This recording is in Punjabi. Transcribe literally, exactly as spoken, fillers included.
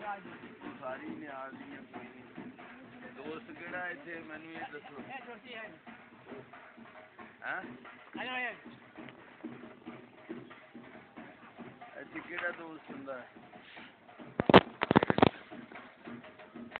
ਸਾਰੀ ਨਿਆਲ ਦੀਆਂ ਕੋਈ ਨਹੀਂ। ਦੋਸਤ ਕਿਹੜਾ ਇੱਥੇ ਮੈਨੂੰ ਇਹ ਦੱਸੋ। ਹੈਂ ਇੱਥੇ ਕਿਹੜਾ ਦੋਸਤ ਹੁੰਦਾ?